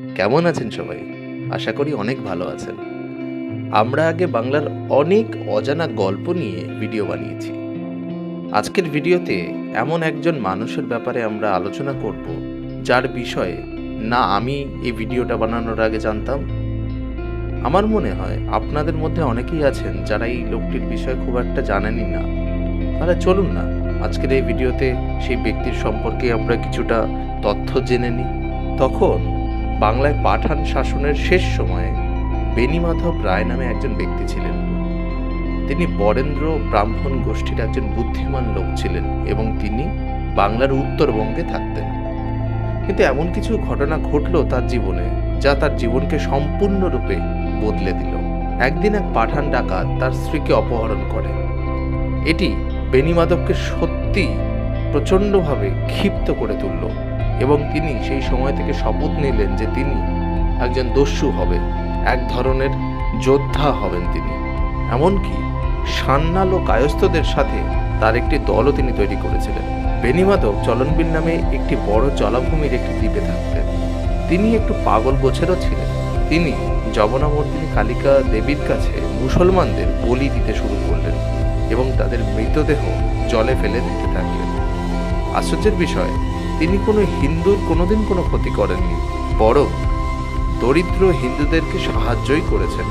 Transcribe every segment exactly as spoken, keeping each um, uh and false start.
কেমন আছেন সবাই? আশা করি অনেক ভালো আছেন। আমরা আগে বাংলার অনেক অজানা গল্প নিয়ে ভিডিও বানিয়েছি। আজকের ভিডিওতে এমন একজন মানুষের ব্যাপারে আমরা আলোচনা করব, যার বিষয়ে না আমি এই ভিডিওটা বানানোর আগে জানতাম। আমার মনে হয় আপনাদের মধ্যে অনেকেই আছেন যারা এই লোকটির বিষয়ে খুব একটা জানেনই না। তাহলে চলুন না আজকের এই ভিডিওতে সেই ব্যক্তির সম্পর্কে আমরা কিছুটা তথ্য জেনে নিই। তখন বাংলায় পাঠান শাসনের শেষ সময়ে বেণীমাধব রায় নামে একজন ব্যক্তি ছিলেন। তিনি বরেন্দ্র ব্রাহ্মণ গোষ্ঠীর একজন বুদ্ধিমান লোক ছিলেন এবং তিনি বাংলার উত্তরবঙ্গে থাকতেন। কিন্তু এমন কিছু ঘটনা ঘটল তার জীবনে, যা তার জীবনকে সম্পূর্ণরূপে বদলে দিল। একদিন এক পাঠান ডাকাত তার স্ত্রীকে অপহরণ করে। এটি বেণীমাধবকে সত্যি প্রচণ্ডভাবে ক্ষিপ্ত করে তুলল এবং তিনি সেই সময় থেকে শপথ নিলেন যে তিনি একজন দস্যু হবে, এক ধরনের যোদ্ধা হবেন তিনি। এমনকি সান্যাল ও কায়স্থদের সাথে তার একটি দলও তিনি তৈরি করেছিলেন। বেণীমাধব চলনবিল নামে একটি বড় জলাভূমির একটি দ্বীপে থাকতেন। তিনি একটু পাগল গোছেরও ছিলেন। তিনি যবনামর্দিনী কালিকা দেবীর কাছে মুসলমানদের বলি দিতে শুরু করলেন এবং তাদের মৃতদেহ জলে ফেলে দিতে থাকলেন। আশ্চর্যের বিষয়, তিনি কোনো হিন্দুর কোনোদিন কোনো ক্ষতি করেননি, বরং দরিদ্র হিন্দুদেরকে সাহায্যই করেছেন।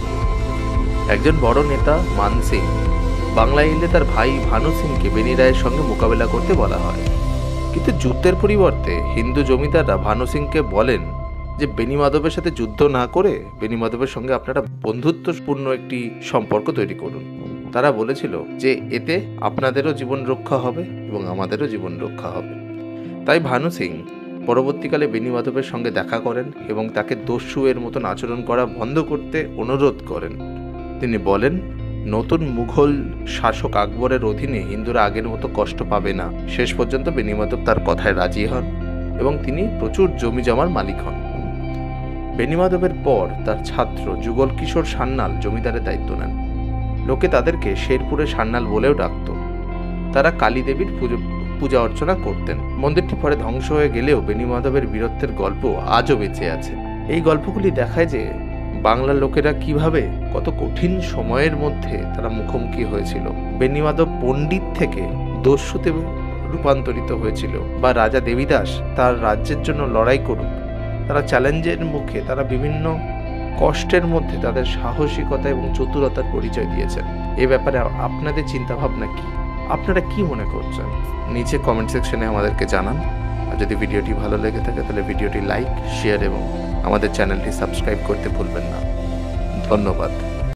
একজন বড় নেতা মান সিং বাংলায় এলে তার ভাই ভানু সিংকে বেনি রায়ের সঙ্গে মোকাবেলা করতে বলা হয়। কিন্তু যুদ্ধের পরিবর্তে হিন্দু জমিদাররা ভানু সিংকে বলেন যে বেণীমাধবের সাথে যুদ্ধ না করে বেণীমাধবের সঙ্গে আপনারা বন্ধুত্বপূর্ণ একটি সম্পর্ক তৈরি করুন। তারা বলেছিল যে এতে আপনাদেরও জীবন রক্ষা হবে এবং আমাদেরও জীবন রক্ষা হবে। তাই ভানু সিং পরবর্তীকালে বেণীমাধবের সঙ্গে দেখা করেন এবং তাকে দস্যু এর মতন আচরণ করা বন্ধ করতে অনুরোধ করেন। তিনি বলেন, নতুন মুঘল শাসক আকবরের অধীনে হিন্দুরা আগের মতো কষ্ট পাবে না। শেষ পর্যন্ত বেণীমাধব তার কথায় রাজি হন এবং তিনি প্রচুর জমি জমার মালিক হন। বেণীমাধবের পর তার ছাত্র যুগল কিশোর সান্যাল জমিদারের দায়িত্ব নেন। লোকে তাদেরকে শেরপুরের সান্যাল বলেও ডাকত। তারা কালী দেবীর পুজো পূজা অর্চনা করতেন। মন্দিরটি পরে ধ্বংস হয়ে গেলেও বেণীমাধবের বীরত্বের গল্প আজও বেঁচে আছে। এই গল্পগুলি দেখায় যে বাংলার লোকেরা কিভাবে কত কঠিন সময়ের মধ্যে তারা মুখোমুখি হয়েছিল। বেণীমাধব পণ্ডিত থেকে দস্যুতে রূপান্তরিত হয়েছিল, বা রাজা দেবীদাস তার রাজ্যের জন্য লড়াই করুক, তারা চ্যালেঞ্জের মুখে, তারা বিভিন্ন কষ্টের মধ্যে তাদের সাহসিকতা এবং চতুরতার পরিচয় দিয়েছেন। এ ব্যাপারে আপনাদের চিন্তাভাবনা কি? আপনারা কি মনে করছেন? নিচে কমেন্ট সেকশনে আমাদেরকে জানান। আর যদি ভিডিওটি ভালো লেগে থাকে তাহলে ভিডিওটি লাইক, শেয়ার এবং আমাদের চ্যানেলটি সাবস্ক্রাইব করতে ভুলবেন না। ধন্যবাদ।